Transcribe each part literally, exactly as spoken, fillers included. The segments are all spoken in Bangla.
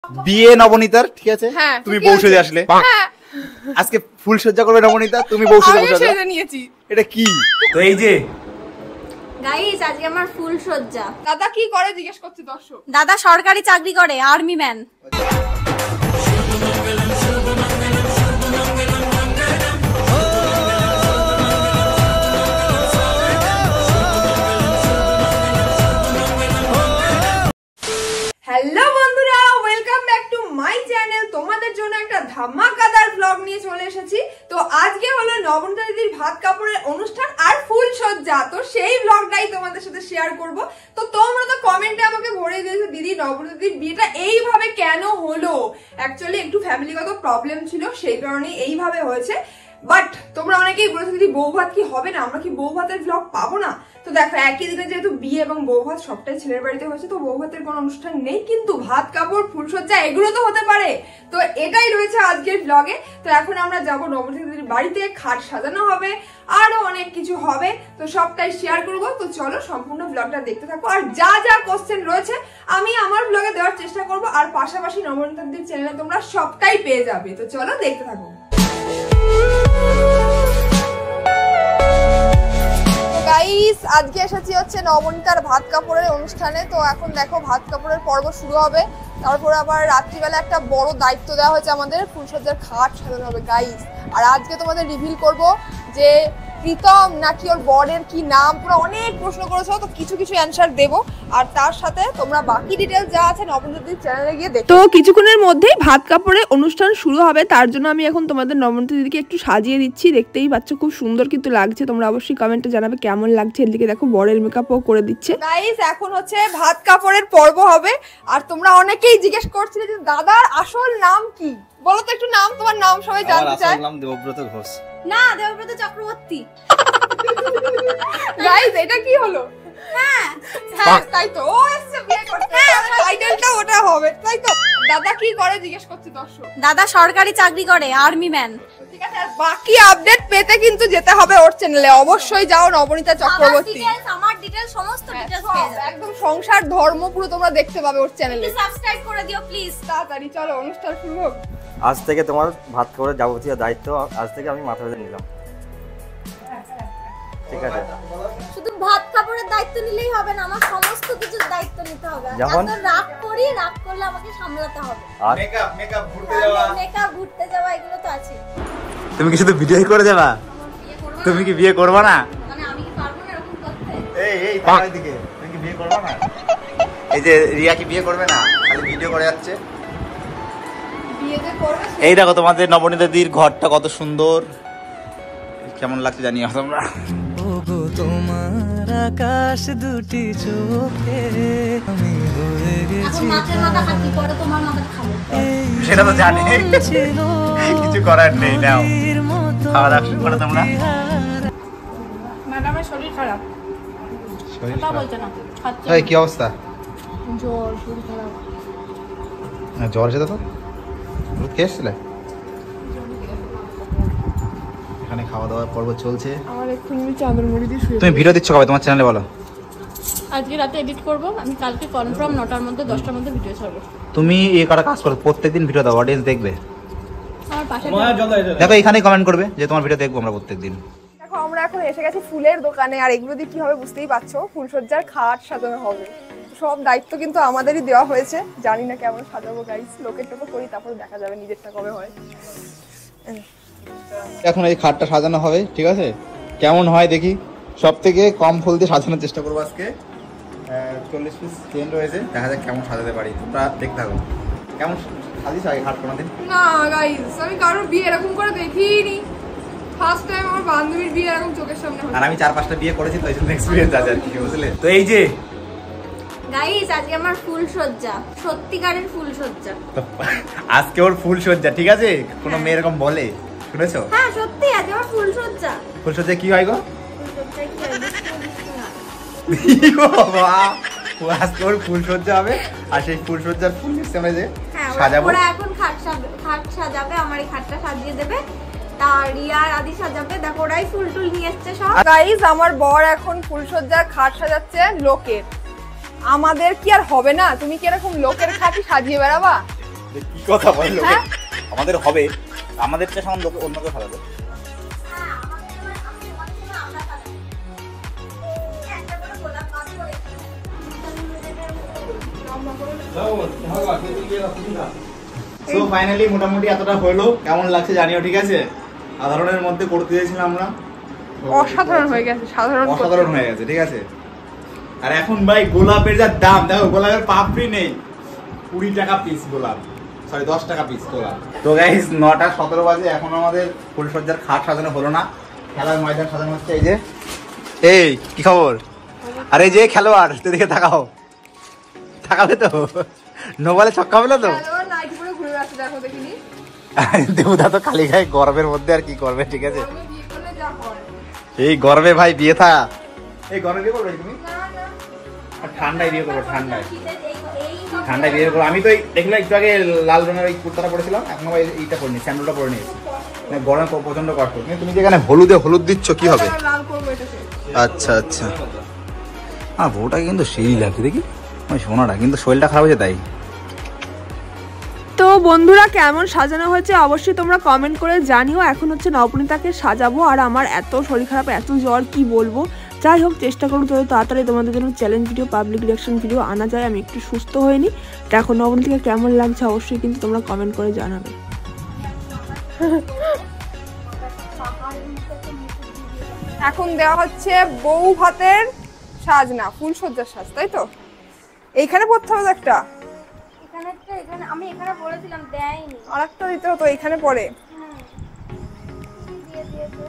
বিয়ে নবনীতার, ঠিক আছে? তুমি বউ সেজে আসলে, আজকে ফুল সজ্জা করবে নবনীতা, তুমি বউ সেজে বসে আছো। নিয়েছি এটা কি? তো এই যে গাইস, আজকে আমার ফুল সজ্জা। দাদা কি করে জিজ্ঞেস করছে দর্শক। দাদা সরকারি চাকরি করে, আর্মি ম্যান। হ্যালো বন্ধুরা, welcome back to my channel. তোমাদের জন্য একটা ধামাকাদার ব্লগ নিয়ে চলে এসেছি। তো আজকে হলো নবনীতা দিদির ভাত কাপড়ের অনুষ্ঠান আর ফুল সজ্জা। তো সেই ব্লগটাই তোমাদের সাথে শেয়ার করব। তো তোমরা তো কমেন্টে আমাকে ভরে দিয়েছো, দিদি নবনীতা দিদির বিয়েটা এইভাবে কেন হলো। অ্যাকচুয়ালি একটু ফ্যামিলিগত প্রবলেম ছিল, সেই কারণে এইভাবে হয়েছে। বাট তোমরা অনেকেই বলেছো দিদি বউ ভাত কি হবে না, আমরা কি বউ ভাতের ব্লগ পাবো না? তো দেখো, একই দিনে যেহেতু বিয়ে এবং বউ ভাত সবটাই ছেলের বাড়িতে হয়েছে, তো বউ ভাতের কোনো অনুষ্ঠান নেই, কিন্তু ভাত কাপড় ফুলসজ্জা এগুলো তো হতে পারে। তো এটাই রয়েছে আজকের ব্লগে। তো এখন আমরা যাবো নবনীতা দিদির বাড়িতে, খাট সাজানো হবে, আরো অনেক কিছু হবে, তো সবটাই শেয়ার করবো। তো চলো সম্পূর্ণ ব্লগটা দেখতে থাকো। আর যা যা কোশ্চেন রয়েছে আমি আমার ব্লগে দেওয়ার চেষ্টা করবো, আর পাশাপাশি নবনীতা দিদির চ্যানেলে তোমরা সবটাই পেয়ে যাবে। তো চলো দেখতে থাকো। গাইস, আজকে এসেছি হচ্ছে নবনীতার ভাত কাপড়ের অনুষ্ঠানে। তো এখন দেখো ভাত কাপড়ের পর্ব শুরু হবে, তারপর আবার রাত্রিবেলা একটা বড় দায়িত্ব দেওয়া হয়েছে আমাদের, ফুলসজ্জার খাট সাজানো হবে গাইস। আর আজকে তোমাদের রিভিল করব যে প্রীতম নাকি ওর বরের কি নাম, পুরো অনেক প্রশ্ন করেছো, তো কিছু কিছু অ্যানসার দেবো। আর তার সাথে তোমরা বাকি ডিটেইলস যা আছে নবনীতা দিদির চ্যানেলে গিয়ে দেখো। তো কিছুক্ষণের মধ্যেই ভাত কাপড়ের অনুষ্ঠান শুরু হবে, তার জন্য আমি এখন তোমাদের নবনীতা দিদিকে একটু সাজিয়ে দিচ্ছি। দেখতেই পাচ্ছ খুব সুন্দর কিন্তু লাগছে, তোমরা অবশ্যই কমেন্টে জানাবে কেমন লাগছে। এদিকে দেখো বরের মেকআপও করে দিচ্ছে। গাইস, এখন হচ্ছে ভাত কাপড়ের পর্ব হবে। আর তোমরা অনেকেই জিজ্ঞেস করছিলে যে দাদার আসল নাম কি, বলো তো একটু নাম, তোমার নাম সবাই জানতে চায়। আমার নাম দেবব্রত ঘোষ। না, দেবব্রত চক্রবর্তী। গাইস, এটা কি হলো? হ্যাঁ হ্যাঁ, তাই তো, ও এসে বিয়ে করতে, টাইটেলটা ওটা হবে, তাই তো। দাদা কি করে জিজ্ঞেস করছে দর্শক। দাদা সরকারি চাকরি করে, আর্মি ম্যান। ঠিক আছে, আর বাকি আপডেট পেতে কিন্তু যেতে হবে ওর চ্যানেলে, অবশ্যই যাও নবনীতা চক্রবর্তী। আমার ডিটেইলস সমস্ত ডিটেইলস পেয়ে যাবে, একদম সংসার ধর্ম পুরো তোমরা দেখতে পাবে ওর চ্যানেলে। সাবস্ক্রাইব করে দিও প্লিজ। তাড়াতাড়ি চলো, অনুষ্ঠান শুরু হোক। আজ থেকে তোমার ভাত কাপড়ের যাবতীয় দায়িত্ব আজ থেকে আমি মাথা পেতে নিলাম, ঠিক আছে? শুধু ভাত কাপড়ের দায়িত্ব নিলেই হবে না, আমার সমস্ত কিছুর দায়িত্ব নিতে হবে। যেমন রাগ করি, রাগ করলে আমাকে সামলাতে হবে। আর মেকআপ মেকআপ ঘুরতে যাওয়া, মেকআপ ঘুরতে যাওয়া, এগুলো তো আছে। তুমি কি শুধু ভিডিওই করে যাবা? তুমি কি বিয়ে করবে না? মানে আমি কি পারবো না এরকম করতে? এই এই তার দিকে, তুমি কি বিয়ে করবে না? এই যে রিয়া কি বিয়ে করবে না, খালি ভিডিও করে যাচ্ছে। বিয়ে যে করবে, এই দেখো তোমাদের নবনীতা দিদির ঘরটা কত সুন্দর, কেমন লাগছে জানিও তোমরা। ওগো তোমার আকাশ দুটি চোখে আমি হয়ে গেছি, এখন মাছের মাথা খাচ্ছি, পরে তোমার মাথা খাবো। সেটা তো জানি, কিছু করার নেই। নাও খাওয়া দাওয়া শুরু করো তোমরা। ম্যাডামের শরীর খারাপ, কথা বলছে না, খাচ্ছে। এই কি অবস্থা? জ্বর, শরীর খারাপ। জ্বর এসেছে তো, ওষুধ খেয়ে এসেছিলে? এখানে খাওয়া দাওয়ার পর্ব চলছে। আমার এক্ষুনি চাদর মুড়ি দিয়ে শুয়ে। তুমি ভিডিও দিচ্ছ কবে তোমার চ্যানেলে বলো? আজকে রাতে এডিট করব, আমি কালকে কনফার্ম নটার মধ্যে দশটার মধ্যে ভিডিও ছাড়বো। তুমি এই কটা কাজ করো, প্রত্যেকদিন ভিডিও দাও, অডিয়েন্স দেখবে। আমার পাশে দেখো এখানেই কমেন্ট করবে যে তোমার ভিডিও দেখবো আমরা প্রত্যেকদিন। দেখো আমরা এখন এসে গেছি ফুলের দোকানে, আর এগুলো দিয়ে কি হবে বুঝতেই পারছো, ফুলসজ্জার খাট সাজানো হবে। সব দায়িত্ব কিন্তু আমাদেরই দেওয়া হয়েছে, জানি না কেমন সাজাবো গাইস, লোকের টোকে করি তারপর দেখা যাবে নিজেরটা কবে হয়। এখন এই খাটটা সাজানো হবে, ঠিক আছে? কেমন হয় দেখি, সব থেকে কম ফুল দিয়ে সাজানোর চেষ্টা করবো আজকে। চল্লিশ পিস চেন রয়েছে, দেখা যাক কেমন সাজাতে পারি, তোমরা দেখতে থাকো। কেমন সাজিস আগে খাট কোনোদিন? না গাইস, আমি কারোর বিয়ে এরকম করে দেখিনি, ফার্স্ট টাইম আমার বান্ধবীর বিয়ে এরকম চোখের সামনে হলো। আর আমি চার পাঁচটা বিয়ে করেছি, তো এই জন্য এক্সপিরিয়েন্স আছে আর কি, বুঝলে? তো এই যে গাইস, আজকে আমার ফুল সজ্জা, সত্যিকারের ফুল সজ্জা। আজকে ওর ফুল সজ্জা, ঠিক আছে? কোনো মেয়ে এরকম বলে শুনেছো? হ্যাঁ সত্যি, আজকে আমার ফুল সজ্জা। ফুল সজ্জা কি হয় গো? ফুল সজ্জা কি হয়? আজকে ওর ফুল সজ্জা হবে, আর সেই ফুল সজ্জার ফুল সিস্টেমে যে সাজাবো, ওরা এখন খাট খাট সাজাবে, আমার এই খাটটা সাজিয়ে দেবে, তার রিয়ার আদি সাজাবে। দেখো ওরাই ফুল টুল নিয়ে এসছে সব। গাইস, আমার বর এখন ফুলসজ্জার খাট সাজাচ্ছে লোকের, আমাদের কি আর হবে না? তুমি কি এরকম লোকের খাটই সাজিয়ে বেড়াবা? যে কি কথা বলে লোকে আমাদের হবে, আমাদের চেয়ে সামনে লোকে অন্য কেউ সাজাবে। সো ফাইনালি মোটামুটি এতটা হলো, কেমন লাগছে জানিও, ঠিক আছে? সাধারণের মধ্যে করতে চেয়েছিলাম আমরা, অসাধারণ হয়ে গেছে, সাধারণ অসাধারণ হয়ে গেছে, ঠিক আছে? আর এখন ভাই গোলাপের যা দাম, দেখো গোলাপের পাপড়ি নেই, কুড়ি টাকা পিস গোলাপ, সরি দশ টাকা পিস গোলাপ। তো গাইস নটা সতেরো বাজে, এখন আমাদের ফুলসজ্জার খাট সাজানো হলো না, খেলার ময়দান সাজানো হচ্ছে। এই যে, এই কি খবর? আরে যে খেলোয়াড়, তুই দিকে তাকাও, তাকাবে তো, নোবালে ছক্কা পেলো তো। দেবুদা তো খালি গায়ে গর্বের মধ্যে আর কি করবে, ঠিক আছে? এই গর্বে ভাই বিয়ে থা, এই গরমে বিয়ে করবে তুমি? ঠান্ডায় বিয়ে করবো, ঠান্ডায় ঠান্ডায় বিয়ে করবো। আমি তো দেখলাম একটু আগে লাল রঙের ওই কুর্তাটা পরেছিলাম, এখন আবার এইটা পরিনি, স্যান্ডেলটা পরে নিয়েছি, গরমে প্রচন্ড কষ্ট। কিন্তু তুমি যেখানে হলুদে হলুদ দিচ্ছ কি হবে? আচ্ছা আচ্ছা, হ্যাঁ বউটাকে কিন্তু সেই লাগছে দেখি, ওই সোনাটা কিন্তু শরীরটা খারাপ হয়েছে তাই। তো বন্ধুরা কেমন সাজানো হয়েছে অবশ্যই তোমরা কমেন্ট করে জানিও। এখন হচ্ছে নবনীতাকে সাজাবো, আর আমার এত শরীর খারাপ, এত জ্বর, কি বলবো। যাই হোক চেষ্টা করবো তত তাড়াতাড়ি তোমাদের জন্য challenge video, public reaction video আনা যায়। আমি একটু সুস্থ হইনি, দেখো নবনীতাকে কেমন লাগছে অবশ্যই কিন্তু তোমরা কমেন্ট করে জানাবে। এখন দেওয়া হচ্ছে বউ ভাতের সাজ, না ফুলসজ্জার সাজ, তাই তো? এইখানে পড়তে হবে একটা, এখানে একটা, এখানে আমি এখানে বলেছিলাম দেয়নি, আরেকটা দিতে হতো, এখানে পড়ে। দিয়ে দিয়েছে।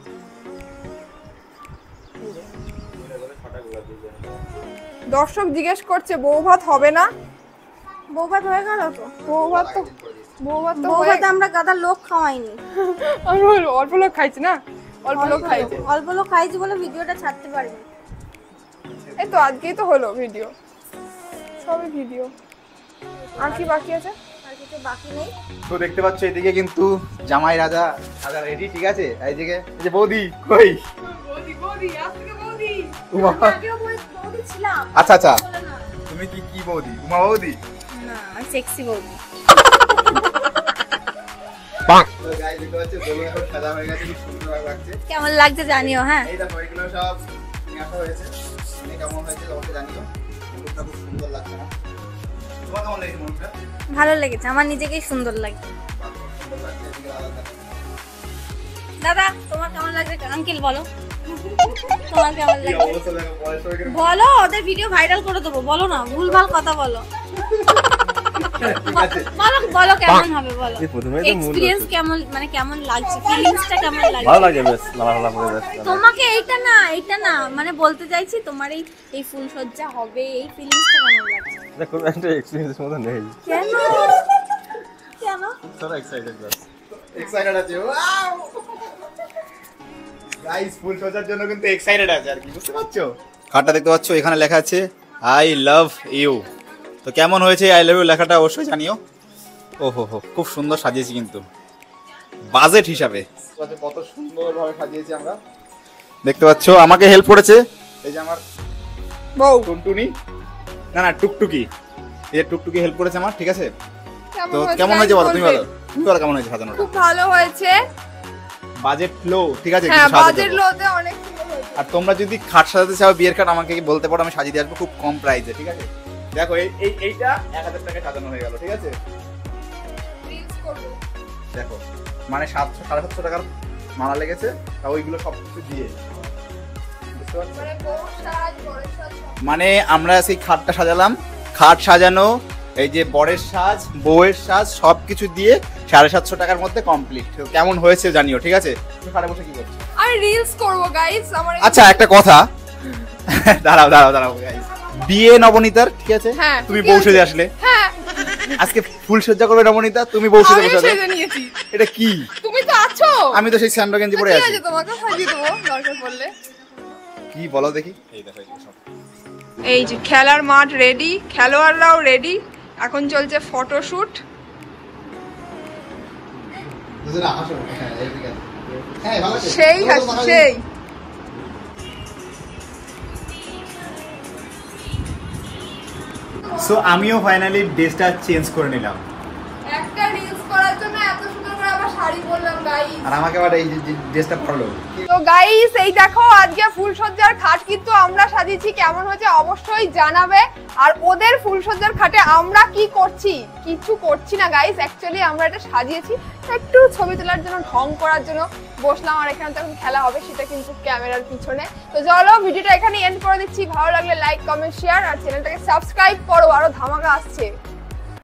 দর্শক জিজ্ঞেস করছে বউ ভাত হবে না? বউ ভাত হয়ে গেল তো? বউ ভাত তো বউ ভাত তো বউ হয়ে- ভাত আমরা গাদা লোক খাওয়াইনি, আমি বলবো, অল্প লোক খাইছি না, অল্প লোক খাইছে। অল্প লোক খাইছি বলে ভিডিওটা ছাড়তে পারিনি। এই তো আজকেই তো হলো ভিডিও, সবই ভিডিও। আর কি বাকি আছে? আর কিছু বাকি নেই। তো দেখতে পাচ্ছ এদিকে কিন্তু জামাই রাজা রাজা রেডি, ঠিক আছে? এইদিকে এই যে বৌদি কই? বৌদি বৌদি আজকে বৌদি উমা, আগেও বৌদি ছিলাম। আচ্ছা আচ্ছা, বলে না। তুমি কি কি বৌদি? উমা বৌদি? না, আমি সেক্সি বৌদি। তো গাইস দেখতে পাচ্ছ দোলনা এখন সাজা হয়ে গেছে, কি সুন্দর লাগছে। কেমন লাগছে জানিও, হ্যাঁ? এই দেখো এগুলো সব নিয়ে আসা হয়েছে, তুমি কেমন হয়েছে অবশ্যই জানিও। মুখটা খুব সুন্দর লাগছে না? তোমার কেমন লাগছে মুখটা? ভালো লেগেছে, আমার নিজেকেই সুন্দর লাগে। সুন্দর লাগছে, এদিকে আলাদা। দাদা তোমার কেমন লাগছে? আঙ্কেল বলো তোমার কেমন কি লাগছে? অবস্থা দেখো, বয়স হয়ে গেছে। বলো, ওদের ভিডিও ভাইরাল করে দেবো, বলো না, ভুলভাল কথা বলো। ঠিক আছে। বলো বলো কেমন হবে, বলো এক্সপেরিয়েন্স কেমন, মানে কেমন লাগছে, ফিলিংসটা কেমন লাগছে? ভালো লাগে, বেশ লালা করে বেশ। তোমাকে এইটা না, এইটা না, মানে বলতে চাইছি তোমার এই এই ফুলসজ্জা হবে, এই ফিলিংসটা কেমন লাগছে? দেখো একটা এক্সপেরিয়েন্স মতো নেই, কেন কেন সারা এক্সাইটেড বাস। এক্সাইটেড আছে, ওয়াও গাইস, ফুল সজ্জার জন্য কিন্তু এক্সাইটেড আছে আর কি, বুঝতে পারছো? কার্ডটা দেখতে পাচ্ছো, এখানে লেখা আছে আই লাভ ইউ। তো কেমন হয়েছে আই লাভ ইউ লেখাটা অবশ্যই জানিও। ওহো হো, খুব সুন্দর সাজিয়েছি কিন্তু বাজেট হিসাবে, কত সুন্দরভাবে সাজিয়েছি আমরা। দেখতে পাচ্ছো আমাকে হেল্প করেছে এই যে আমার বউ। টুনটুনি, না না টুকটুকি, এই যে টুকটুকি হেল্প করেছে আমার, ঠিক আছে? তো হয়েছে কেমন হয়েছে বলো, তুমি বলবে? বলো, তুমি বলো কেমন হয়েছে সাজানোটা? খুব ভালো হয়েছে, বাজেট লো, ঠিক আছে? হ্যাঁ কিছু সাজাতে বাজেট দেবো। লোতে অনেক সুন্দর হয়েছে। আর তোমরা যদি খাট সাজাতে চাও, বিয়ের খাট আমাকে বলতে পারো, আমি সাজিয়ে দিয়ে আসবো খুব কম প্রাইসে, ঠিক আছে? দেখো এই এই এইটা এক হাজার টাকায় সাজানো হয়ে গেল, ঠিক আছে? রিলস করব। দেখো মানে সাতশো সাড়ে সাতশো টাকার মালা লেগেছে, তা ওইগুলো সব কিছু দিয়ে, বুঝতে পারছো? মানে বউ সাজ, বরের সাজ সব। মানে আমরা সেই খাটটা সাজালাম, খাট সাজানো, এই যে বরের সাজ, বউয়ের সাজ, সব কিছু দিয়ে সাড়ে সাতশো টাকার মধ্যে কমপ্লিট। কেমন হয়েছে জানিও, ঠিক আছে? তুমি খাটে বসে কি করছো? আমি রিলস করব গাইস, আমার এই- আচ্ছা একটা কথা, দাঁড়াও দাঁড়াও দাঁড়াও গাইস, বিয়ে নবনীতার, ঠিক আছে? হ্যাঁ, তুমি ঠিক বউ আছে। সেজে আসলে, হ্যাঁ আজকে ফুল সজ্জা করবে নবনীতা, তুমি বউ সেজে আমি বসে আছো। সেজে নিয়েছি, এটা কি? তুমি তো আছো। আমি তো সেই স্যান্ডো গেঞ্জি পরে ঠিক আছি। আছে, তোমাকে সাজিয়ে দেবো দরকার পড়লে। কি বলো দেখি? এই দেখো এই সব এই যে খেলার মাঠ রেডি, খেলোয়াড়রাও রেডি, এখন চলছে ফটোশুট। সেই হাসি, সেই সো আমিও ফাইনালি ড্রেসটা চেঞ্জ করে নিলাম। একটা রিলস করার জন্য এত সুন্দর করে আবার শাড়ি পরলাম গাইস। আর আমাকে আবার এই যে ড্রেসটা পরলো। তো গাইস এই দেখো আজকে ফুলসজ্জার খাট কিন্তু আমরা সাজিয়েছি, কেমন হয়েছে অবশ্যই জানাবে। আর ওদের ফুলসজ্জার খাটে আমরা কি করছি? কিছু করছি না গাইস, অ্যাকচুয়ালি আমরা এটা সাজিয়েছি একটু ছবি তোলার জন্য, ঢং করার জন্য বসলাম। আর এখানে তখন খেলা হবে সেটা কিন্তু ক্যামেরার পিছনে। তো চলো ভিডিওটা এখানে এন্ড করে দিচ্ছি। ভালো লাগলে লাইক কমেন্ট শেয়ার আর চ্যানেলটাকে সাবস্ক্রাইব করো, আরো ধামাকা আসছে।